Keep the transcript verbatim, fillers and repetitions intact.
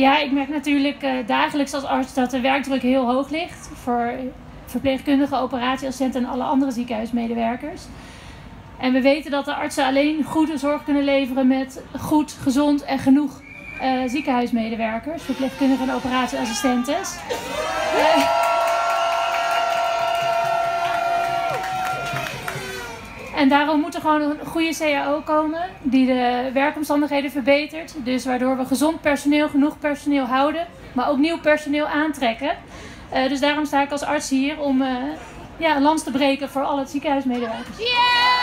Ja, ik merk natuurlijk uh, dagelijks als arts dat de werkdruk heel hoog ligt. Voor verpleegkundigen, operatieassistenten en alle andere ziekenhuismedewerkers. En we weten dat de artsen alleen goede zorg kunnen leveren met goed, gezond en genoeg uh, ziekenhuismedewerkers. Verpleegkundigen en operatieassistentes. Uh, En daarom moet er gewoon een goede C A O komen die de werkomstandigheden verbetert. Dus waardoor we gezond personeel, genoeg personeel houden, maar ook nieuw personeel aantrekken. Uh, dus daarom sta ik als arts hier om uh, ja, een lans te breken voor alle ziekenhuismedewerkers. Yeah!